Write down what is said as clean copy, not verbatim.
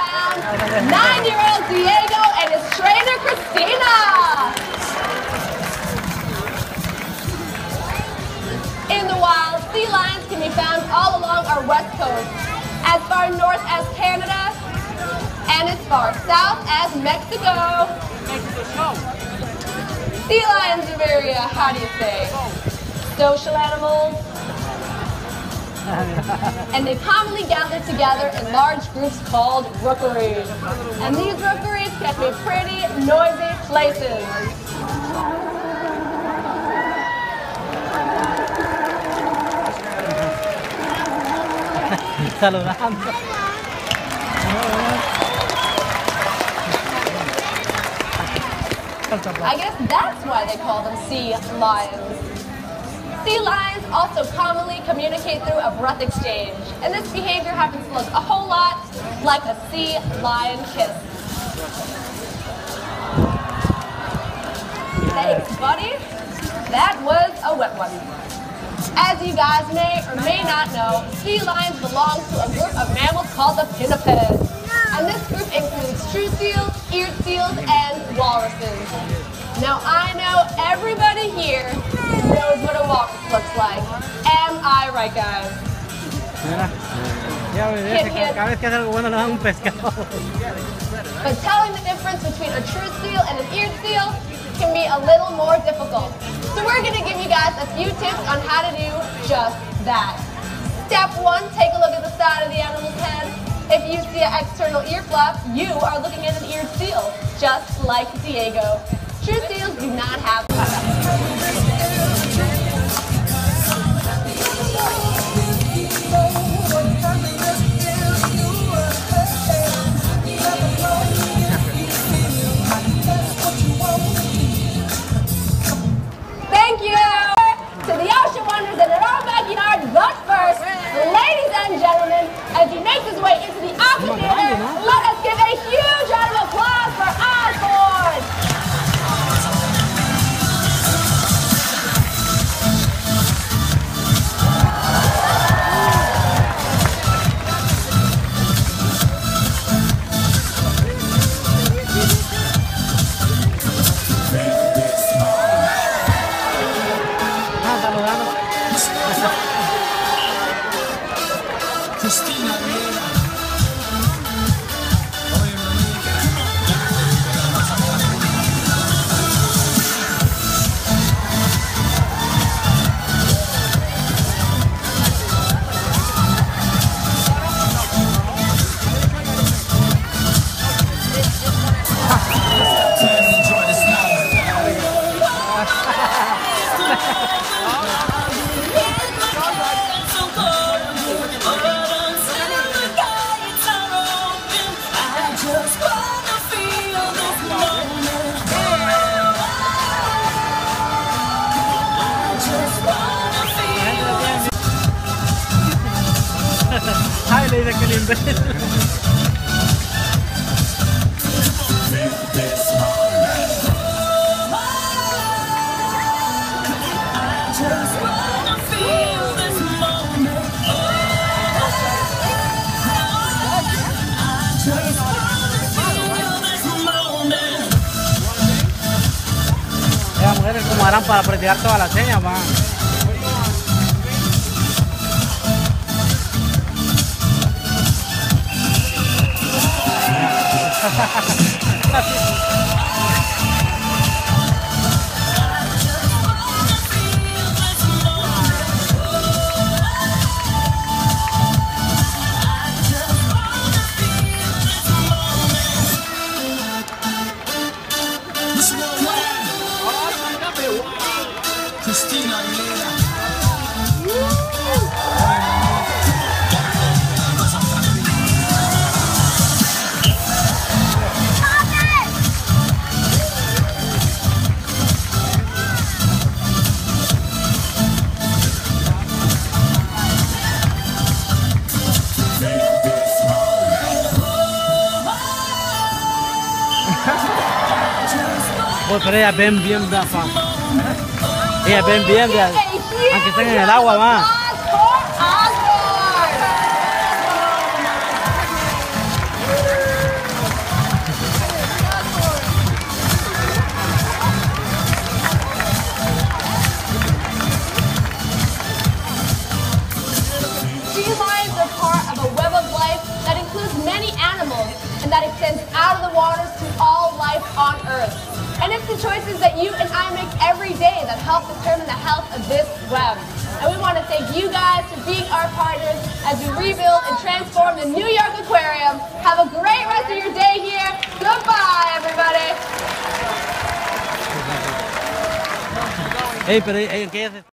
found 9-year-old Diego and his trainer, Christina. In the wild, sea lions can be found all along our west coast, as far north as Canada, and as far south as Mexico. Sea lions are very, how do you say, social animals. And they commonly gather together in large groups called rookeries. And these rookeries can be pretty noisy places. Saludando. I guess that's why they call them sea lions. Sea lions also commonly communicate through a breath exchange, and this behavior happens to look a whole lot like a sea lion kiss. Thanks, buddy. That was a wet one. As you guys may or may not know, sea lions belong to a group of mammals called the pinnipeds. And this group includes true seals, eared seals, and walruses. Now I know everybody here knows what a walrus looks like. Am I right, guys? Cada vez que hace algo bueno le dan un pescado. But telling the difference between a true seal and an eared seal can be a little more difficult. So we're going to give you guys a few tips on how to do just that. Step 1, take a look at the side of the animal's head. If you see an external ear flap, you are looking at an eared seal, just like Diego. True seals do not have Thank you to the ocean wonders in our own backyard. But first, ladies and gentlemen, as he makes his way into the amphitheater, let us give a huge round of applause for Osborne. Christina Aguilera. Ay, le dice que le imbécil. Las mujeres como harán para practicar todas las señas, man. Christina Aguilera. Pues, pero ellas ven bien, Dafa. Ellas ven bien, aunque estén en el agua, más. and that extends out of the waters to all life on Earth. And it's the choices that you and I make every day that help determine the health of this web. And we want to thank you guys for being our partners as we rebuild and transform the New York Aquarium. Have a great rest of your day here. Goodbye, everybody. Hey, pero ¿en qué